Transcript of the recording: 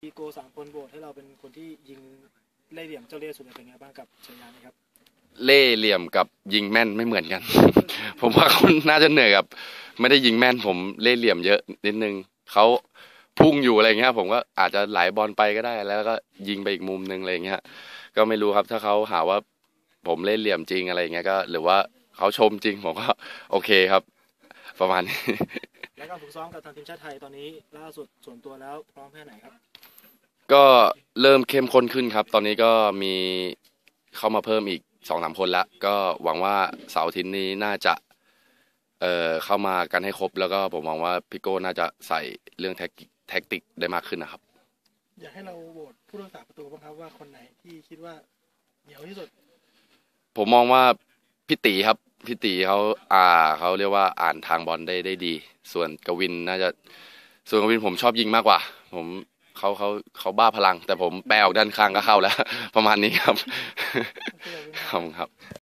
มีโก3 คนโหวตให้เราเป็นคนที่ยิงเล่ห์เหลี่ยมเจ้าเล่ห์สุดเลยเป็นไงบ้างกับฉายานี้ครับเล่ห์เหลี่ยมกับยิงแม่นไม่เหมือนกัน ผมว่าเขาน่าจะเหนื่อยกับไม่ได้ยิงแม่นผมเล่ห์เหลี่ยมเยอะนิดนึงเขาพุ่งอยู่อะไรเงี้ยผมก็อาจจะไหลบอลไปก็ได้แล้วก็ยิงไปอีกมุมนึงอะไรเงี้ยก็ไม่รู้ครับถ้าเขาหาว่าผมเล่ห์เหลี่ยมจริงอะไรเงี้ยก็หรือว่าเขาชมจริงผมก็โอเคครับประมาณนี้แล้วการฝึกซ้อมกับทางทีมชาติไทยตอนนี้ล่าสุดส่วนตัวแล้วพร้อมแค่ไหนครับก็เริ่มเข้มข้นขึ้นครับตอนนี้ก็มีเข้ามาเพิ่มอีก2-3 คนแล้วก็หวังว่าเสาร์อาทิตย์นี้น่าจะเข้ามากันให้ครบแล้วก็ผมมองว่าพี่โก้น่าจะใส่เรื่องแท็กติกได้มากขึ้นนะครับอยากให้เราโหวตผู้รักษาประตูบ้างครับว่าคนไหนที่คิดว่าเหนียวที่สุดผมมองว่าพี่ตีครับพี่ตีเขาเรียกว่าอ่านทางบอลได้ดีส่วนกวินน่าจะส่วนกวินผมชอบยิงมากกว่าผมเขาบ้าพลังแต่ผมแปลออกด้านข้างก็เข้าแล้วประมาณนี้ครับขอบคุณครับ